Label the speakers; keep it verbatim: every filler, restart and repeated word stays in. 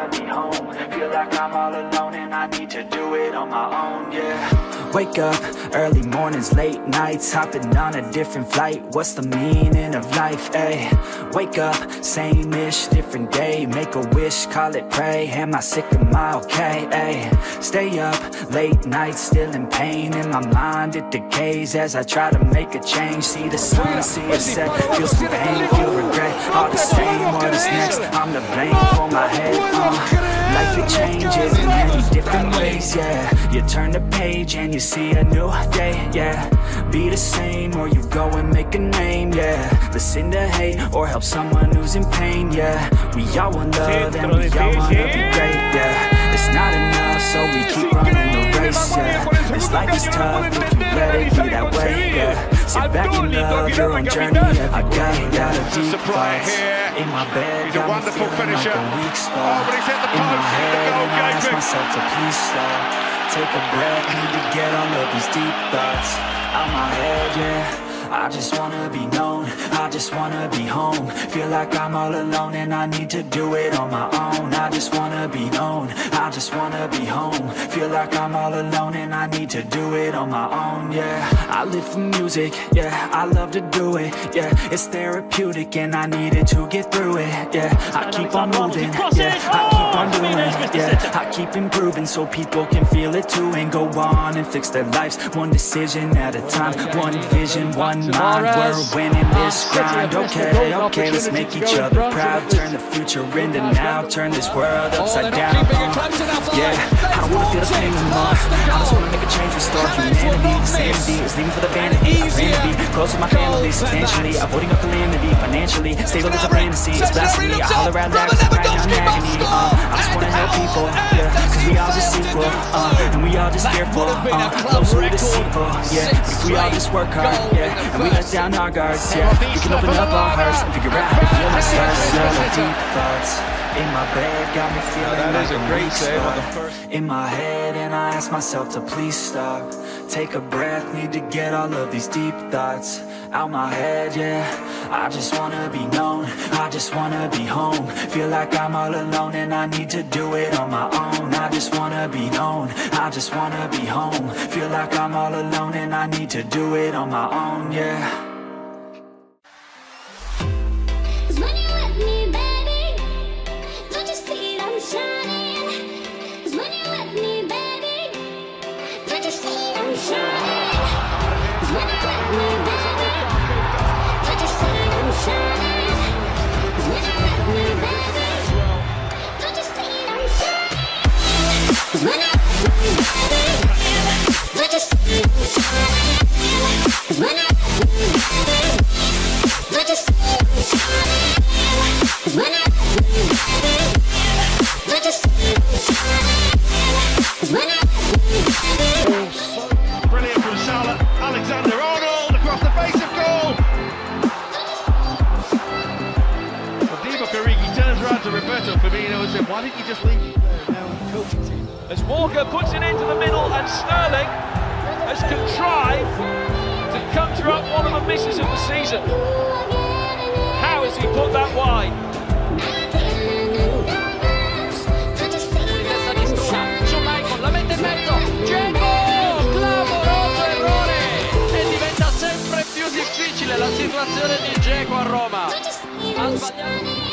Speaker 1: wanna be home. Feel like I'm all alone and I need to do it on my own, yeah. Wake up, early mornings, late nights, hopping on a different flight. What's the meaning of life, ayy? Wake up, same-ish, different day. Make a wish, call it pray. Am I sick, am I okay, ayy? Stay up, late nights, still in pain. In my mind it decays as I try to make a change. See the sun, see it set, feel some pain, feel regret. All the same, what is next? I'm to blame for my head, uh Life it changes in many different ways, yeah. You turn the page and you see a new day, yeah. Be the same or you go and make a name, yeah. Listen to hate or help someone who's in pain, yeah. We all want love and we all wanna be great, yeah. It's not enough so we keep running the race, yeah. This life is tough if you let it be that way, yeah. Sit back and love your own journey every day. Got a deep thoughts in my bed, got me feeling like a weak spot. In my head and I ask myself to please stop. Take a breath, need to get all of these deep thoughts out my head, yeah. I just wanna be known, I just wanna be home. Feel like I'm all alone and I need to do it on my own. I just wanna be known, I just wanna be home. Feel like I'm all alone and I need to do it on my own, yeah. I live for music, yeah, I love to do it, yeah. It's therapeutic and I needed to get through it, yeah. I keep on moving, yeah, I keep on doing it, yeah. I keep improving so people can feel it too. And go on and fix their lives, one decision at a time. One vision, one mind, we're winning this grind. Okay, okay, let's make each other proud. Turn the future into now, turn this world upside down, uh, yeah. I don't wanna feel the pain anymore. I just wanna make a change, restore humanity. The sanity is leaving for the vanity. I plan to be close with my family, substantially avoiding a calamity. Financially, stable as a fantasy. It's blasphemy, I holler out loud cause I'm crying out in agony, uh, I just wanna help people, yeah. Cause we all just equal, uh, and we all just fearful, uh, close to deceitful, yeah. If we all just work hard, yeah, and we let down our guards, yeah, we can open up our hearts and figure out how to heal ourselves. Yeah, deep thoughts in my bed got me feeling like a great spot in my head, and I ask myself to please stop. Take a breath, need to get all of these deep thoughts out my head, yeah. I just wanna be known, I just wanna be home. Feel like I'm all alone and I need to do it on my own. I just wanna be known, I just wanna be home. Feel like I'm all alone and I need to do it on my own, yeah.
Speaker 2: Brilliant from Salah, Alexander-Arnold across the face of goal. Well, Divock Origi turns around to Roberto Firmino and said, why didn't you just leave now and coaching team?
Speaker 3: As Walker puts it into the middle and Sterling has contrived to conjure up one of the misses of the season. How has he put that wide?
Speaker 4: La mette in mezzo, Dzeko, clamoroso errore e diventa sempre più difficile la situazione di Dzeko a Roma. Ha sbagliato.